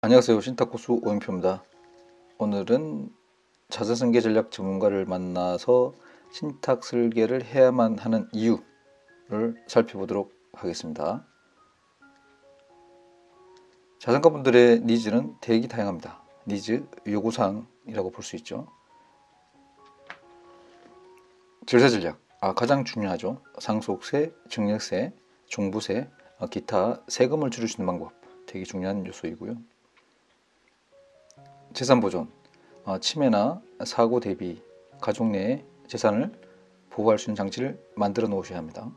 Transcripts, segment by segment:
안녕하세요. 신탁고수 오영표입니다. 오늘은 자사승계 전략 전문가를 만나서 신탁 설계를 해야만 하는 이유를 살펴보도록 하겠습니다. 자산가분들의 니즈는 되게 다양합니다. 니즈, 요구사항이라고 볼 수 있죠. 절세 전략, 가장 중요하죠. 상속세, 증여세, 종부세, 기타 세금을 줄일 수 있는 방법, 되게 중요한 요소이고요. 재산 보존, 치매나 사고 대비 가족 내에 재산을 보호할 수 있는 장치를 만들어 놓으셔야 합니다.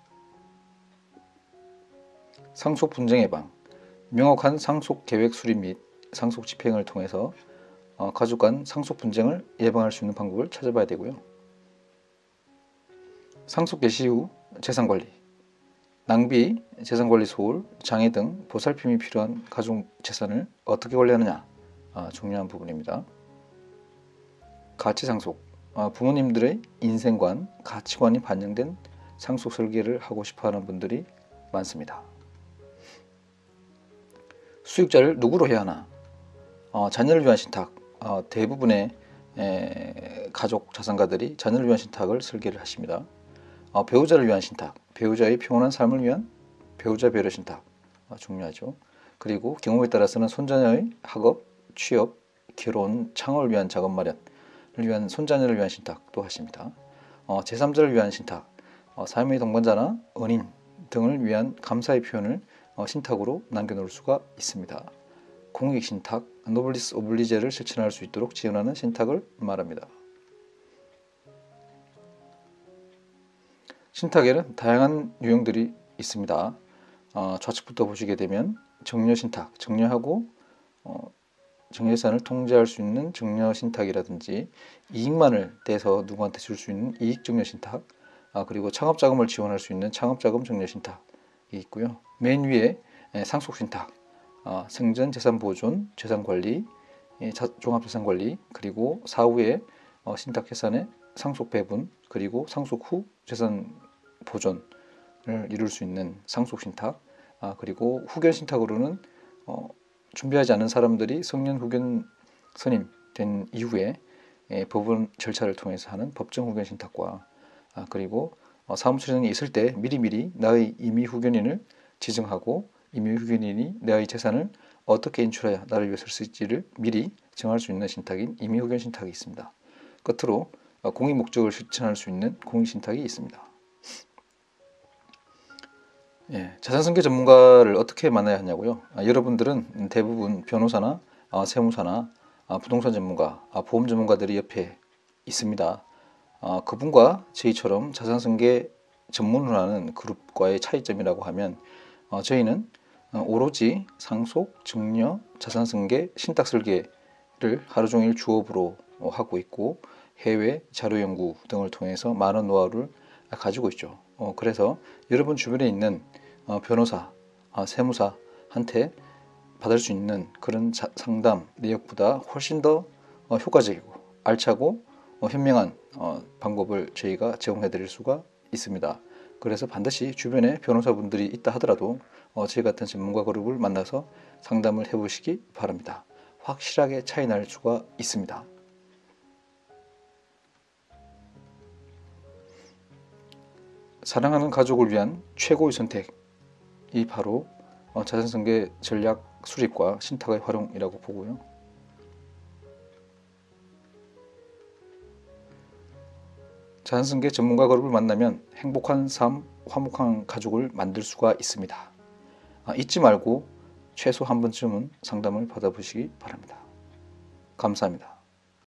상속 분쟁 예방, 명확한 상속 계획 수립 및 상속 집행을 통해서 가족 간 상속 분쟁을 예방할 수 있는 방법을 찾아봐야 되고요. 상속 개시 후 재산 관리, 낭비, 재산 관리 소홀, 장애 등 보살핌이 필요한 가족 재산을 어떻게 관리하느냐, 중요한 부분입니다. 가치 상속, 부모님들의 인생관, 가치관이 반영된 상속 설계를 하고 싶어하는 분들이 많습니다. 수익자를 누구로 해야 하나? 자녀를 위한 신탁, 대부분의 가족 자산가들이 자녀를 위한 신탁을 설계를 하십니다. 배우자를 위한 신탁, 배우자의 평온한 삶을 위한 배우자 배려 신탁, 중요하죠. 그리고 경우에 따라서는 손자녀의 학업, 취업, 결혼, 창업을 위한 자금 마련을 위한 손자녀를 위한 신탁도 하십니다. 제3자를 위한 신탁, 삶의 동반자나 은인 등을 위한 감사의 표현을 신탁으로 남겨놓을 수가 있습니다. 공익신탁, 노블리스 오블리제를 실천할 수 있도록 지원하는 신탁을 말합니다. 신탁에는 다양한 유형들이 있습니다. 좌측부터 보시게 되면 정려신탁, 정려하고 정려재산을 통제할 수 있는 정려신탁이라든지 이익만을 떼서 누구한테 줄 수 있는 이익정려신탁, 그리고 창업자금을 지원할 수 있는 창업자금 정려신탁이 있고요. 맨 위에 상속신탁, 생전재산보존, 재산관리, 종합재산관리, 그리고 사후에 신탁해산의 상속배분, 그리고 상속 후 재산보존을 이룰 수 있는 상속신탁, 그리고 후견신탁으로는 준비하지 않은 사람들이 성년 후견 선임된 이후에 법원 절차를 통해서 하는 법정 후견 신탁과, 그리고 사무처장이 있을 때 미리미리 나의 임의 후견인을 지정하고 임의 후견인이 나의 재산을 어떻게 인출해야 나를 위해 쓸 수 있지를 미리 정할 수 있는 신탁인 임의 후견 신탁이 있습니다. 끝으로 공익 목적을 실천할 수 있는 공익 신탁이 있습니다. 자산승계 전문가를 어떻게 만나야 하냐고요? 여러분들은 대부분 변호사나 세무사나 부동산 전문가, 보험 전문가들이 옆에 있습니다. 그분과 저희처럼 자산승계 전문을 하는 그룹과의 차이점이라고 하면, 저희는 오로지 상속, 증여, 자산승계, 신탁설계를 하루 종일 주업으로 하고 있고, 해외 자료연구 등을 통해서 많은 노하우를 가지고 있죠. 그래서 여러분 주변에 있는 변호사, 세무사한테 받을 수 있는 그런 상담 내역보다 훨씬 더 효과적이고 알차고 현명한 방법을 저희가 제공해 드릴 수가 있습니다. 그래서 반드시 주변에 변호사분들이 있다 하더라도 저희 같은 전문가 그룹을 만나서 상담을 해보시기 바랍니다. 확실하게 차이 날 수가 있습니다. 사랑하는 가족을 위한 최고의 선택이 바로 자산승계 전략 수립과 신탁의 활용이라고 보고요. 자산승계 전문가 그룹을 만나면 행복한 삶, 화목한 가족을 만들 수가 있습니다. 잊지 말고 최소 한 번쯤은 상담을 받아보시기 바랍니다. 감사합니다.